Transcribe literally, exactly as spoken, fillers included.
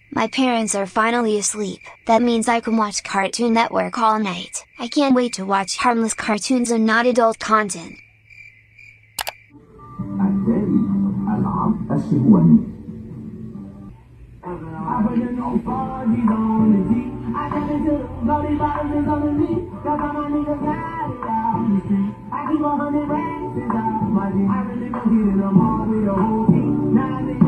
My parents are finally asleep, that means I can watch Cartoon Network all night. I can't wait to watch harmless cartoons and not adult content. I keep a hundred racks I really go get it, I'm all with a whole team. Now they